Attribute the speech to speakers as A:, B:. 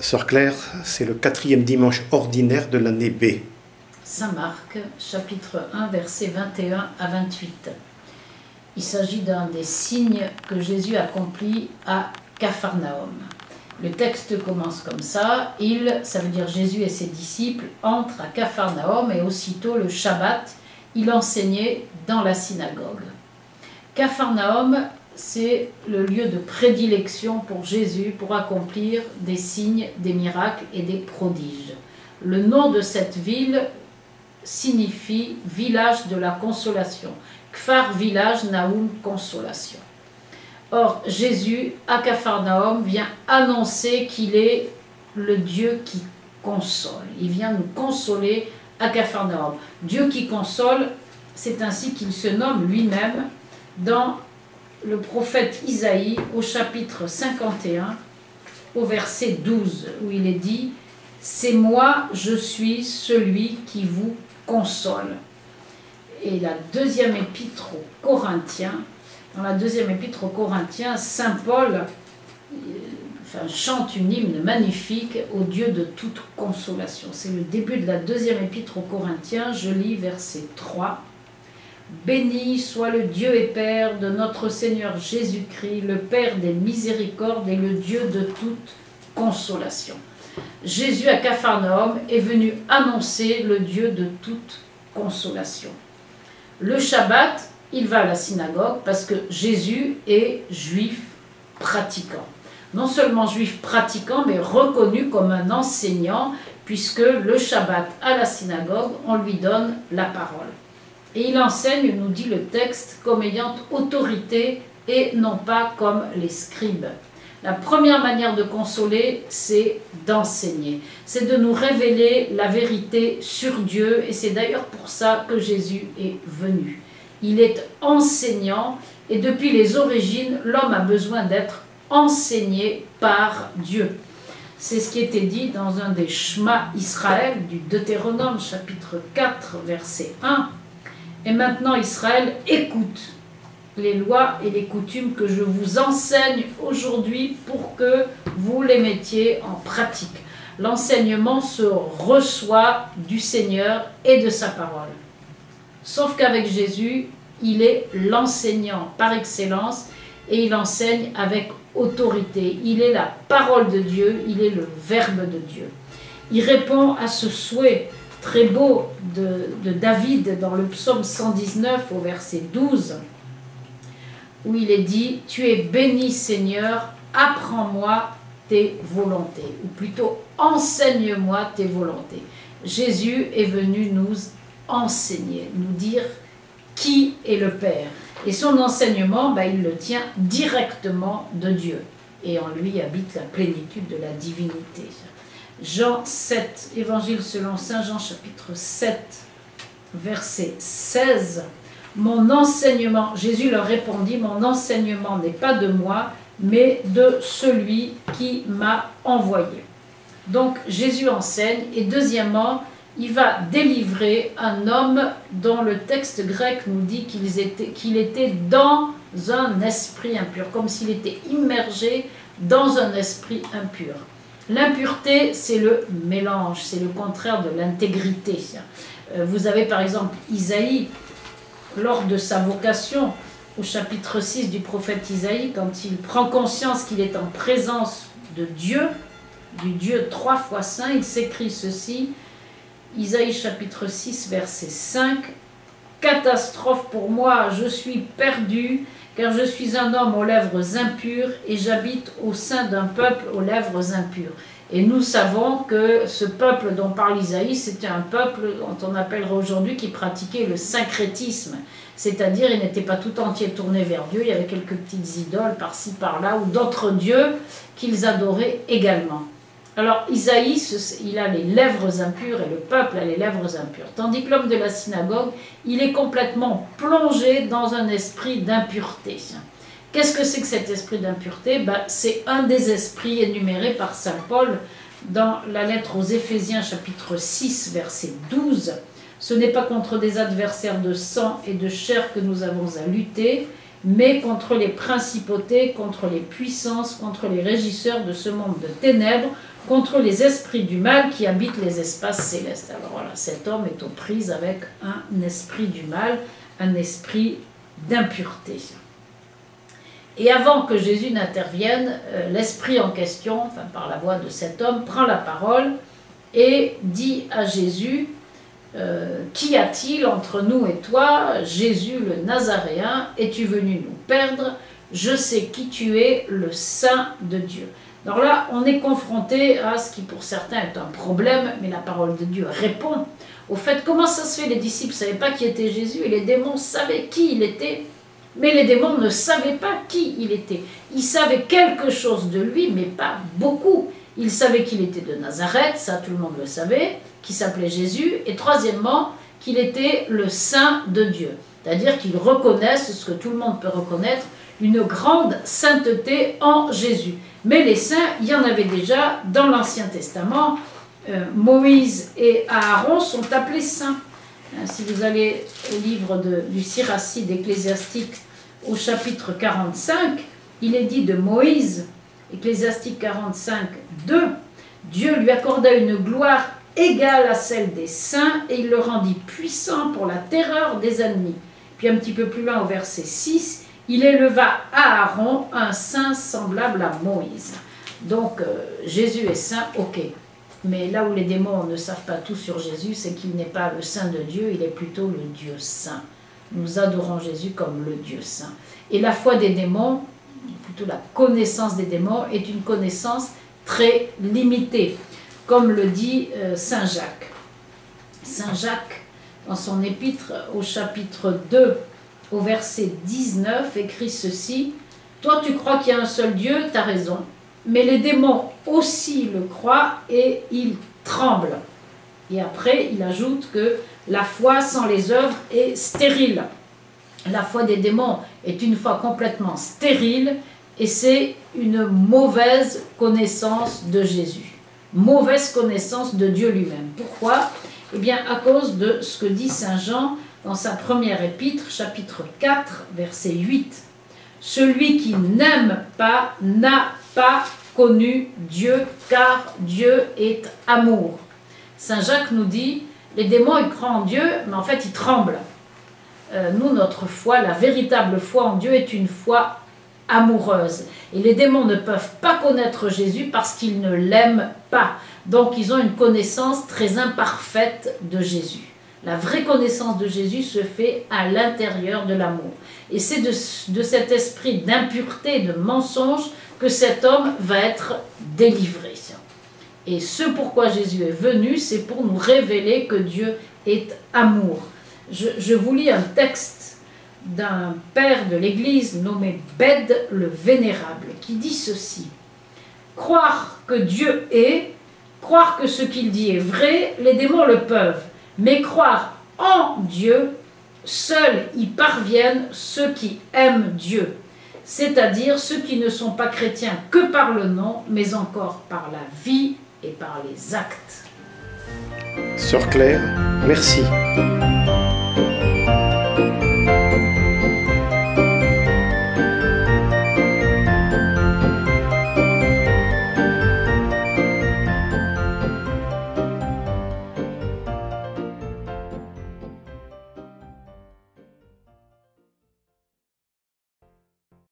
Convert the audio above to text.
A: Sœur Claire, c'est le 4e dimanche ordinaire de l'année B.
B: Saint Marc, chapitre 1, versets 21 à 28. Il s'agit d'un des signes que Jésus accomplit à Capharnaüm. Le texte commence comme ça. Ça veut dire Jésus et ses disciples entrent à Capharnaüm et aussitôt le Shabbat, il enseignait dans la synagogue. Capharnaüm, c'est le lieu de prédilection pour Jésus pour accomplir des signes, des miracles et des prodiges. Le nom de cette ville signifie village de la consolation. Kfar, village, Naoum, consolation. Or, Jésus, à Capharnaüm, vient annoncer qu'il est le Dieu qui console. Il vient nous consoler à Capharnaüm. Dieu qui console, c'est ainsi qu'il se nomme lui-même dans le prophète Isaïe au chapitre 51, au verset 12, où il est dit « C'est moi, je suis celui qui vous console ». Et la deuxième épître aux Corinthiens, dans la deuxième épître aux Corinthiens, saint Paul chante une hymne magnifique au Dieu de toute consolation. C'est le début de la deuxième épître aux Corinthiens, je lis verset 3. Béni soit le Dieu et Père de notre Seigneur Jésus-Christ, le Père des miséricordes et le Dieu de toute consolation. Jésus à Capharnaüm est venu annoncer le Dieu de toute consolation. Le Shabbat, il va à la synagogue parce que Jésus est juif pratiquant. Non seulement juif pratiquant, mais reconnu comme un enseignant, puisque le Shabbat à la synagogue, on lui donne la parole. Et il enseigne, nous dit le texte, comme ayant autorité et non pas comme les scribes. La première manière de consoler, c'est d'enseigner. C'est de nous révéler la vérité sur Dieu. Et c'est d'ailleurs pour ça que Jésus est venu. Il est enseignant et depuis les origines, l'homme a besoin d'être enseigné par Dieu. C'est ce qui était dit dans un des Shema Israël du Deutéronome, chapitre 4, verset 1. Et maintenant, Israël, écoute les lois et les coutumes que je vous enseigne aujourd'hui pour que vous les mettiez en pratique. L'enseignement se reçoit du Seigneur et de sa parole. Sauf qu'avec Jésus, il est l'enseignant par excellence et il enseigne avec autorité. Il est la parole de Dieu, il est le Verbe de Dieu. Il répond à ce souhait très beau de David dans le psaume 119 au verset 12, où il est dit « Tu es béni Seigneur, apprends-moi tes volontés », ou plutôt « enseigne-moi tes volontés ». Jésus est venu nous enseigner, nous dire qui est le Père. Et son enseignement, il le tient directement de Dieu. Et en lui habite la plénitude de la divinité. Jean 7, Évangile selon Saint Jean, chapitre 7, verset 16. Mon enseignement, Jésus leur répondit, mon enseignement n'est pas de moi, mais de celui qui m'a envoyé. Donc Jésus enseigne, et deuxièmement, il va délivrer un homme dont le texte grec nous dit qu'il était dans un esprit impur, comme s'il était immergé dans un esprit impur. L'impureté, c'est le mélange, c'est le contraire de l'intégrité. Vous avez par exemple Isaïe, lors de sa vocation, au chapitre 6 du prophète Isaïe, quand il prend conscience qu'il est en présence de Dieu, du Dieu 3 fois saint, il s'écrit ceci, Isaïe chapitre 6, verset 5, « Catastrophe pour moi, je suis perdu, car je suis un homme aux lèvres impures et j'habite au sein d'un peuple aux lèvres impures. » Et nous savons que ce peuple dont parle Isaïe, c'était un peuple dont on appellerait aujourd'hui qui pratiquait le syncrétisme. C'est-à-dire, il n'était pas tout entier tourné vers Dieu, il y avait quelques petites idoles par-ci, par-là, ou d'autres dieux qu'ils adoraient également. Alors Isaïe, il a les lèvres impures et le peuple a les lèvres impures. Tandis que l'homme de la synagogue, il est complètement plongé dans un esprit d'impureté. Qu'est-ce que c'est que cet esprit d'impureté? C'est un des esprits énumérés par saint Paul dans la lettre aux Éphésiens chapitre 6 verset 12. Ce n'est pas contre des adversaires de sang et de chair que nous avons à lutter, mais contre les principautés, contre les puissances, contre les régisseurs de ce monde de ténèbres, contre les esprits du mal qui habitent les espaces célestes. Alors voilà, cet homme est aux prises avec un esprit du mal, un esprit d'impureté. Et avant que Jésus n'intervienne, l'esprit en question, enfin par la voix de cet homme, prend la parole et dit à Jésus, qu'y a-t-il entre nous et toi, Jésus le Nazaréen, es-tu venu nous perdre? Je sais qui tu es, le Saint de Dieu. Alors là, on est confronté à ce qui pour certains est un problème, mais la parole de Dieu répond au fait comment ça se fait, les disciples ne savaient pas qui était Jésus et les démons savaient qui il était, mais les démons ne savaient pas qui il était. Ils savaient quelque chose de lui, mais pas beaucoup. Ils savaient qu'il était de Nazareth, ça tout le monde le savait, qu'il s'appelait Jésus, et troisièmement, qu'il était le Saint de Dieu. C'est-à-dire qu'ils reconnaissent ce que tout le monde peut reconnaître, une grande sainteté en Jésus. Mais les saints, il y en avait déjà dans l'Ancien Testament. Moïse et Aaron sont appelés saints. Si vous allez au livre du Siracide ecclésiastique au chapitre 45, il est dit de Moïse, Ecclésiastique 45, 2, Dieu lui accorda une gloire égale à celle des saints et il le rendit puissant pour la terreur des ennemis. Puis un petit peu plus loin au verset 6, il éleva à Aaron un saint semblable à Moïse. Donc Jésus est saint, ok. Mais là où les démons ne savent pas tout sur Jésus, c'est qu'il n'est pas le Saint de Dieu, il est plutôt le Dieu saint. Nous adorons Jésus comme le Dieu saint. Et la foi des démons, plutôt la connaissance des démons, est une connaissance très limitée, comme le dit Saint Jacques. Saint Jacques, dans son épître au chapitre 2, au verset 19, écrit ceci, « Toi tu crois qu'il y a un seul Dieu, tu as raison. Mais les démons aussi le croient et ils tremblent. » Et après, il ajoute que la foi sans les œuvres est stérile. La foi des démons est une foi complètement stérile et c'est une mauvaise connaissance de Jésus. Mauvaise connaissance de Dieu lui-même. Pourquoi? Eh bien, à cause de ce que dit Saint Jean dans sa première épître, chapitre 4, verset 8. « Celui qui n'aime pas n'a pas connu Dieu, car Dieu est amour. » Saint Jacques nous dit, les démons ils croient en Dieu, mais en fait ils tremblent. Nous, notre foi, la véritable foi en Dieu est une foi amoureuse. Et les démons ne peuvent pas connaître Jésus parce qu'ils ne l'aiment pas. Donc ils ont une connaissance très imparfaite de Jésus. La vraie connaissance de Jésus se fait à l'intérieur de l'amour. Et c'est de cet esprit d'impureté, de mensonge, que cet homme va être délivré. Et ce pourquoi Jésus est venu, c'est pour nous révéler que Dieu est amour. Je vous lis un texte d'un père de l'Église nommé Bède le Vénérable, qui dit ceci. « Croire que Dieu est, croire que ce qu'il dit est vrai, les démons le peuvent. Mais croire en Dieu, seuls y parviennent ceux qui aiment Dieu. C'est-à-dire ceux qui ne sont pas chrétiens que par le nom, mais encore par la vie et par les actes. »
A: Sœur Claire, merci.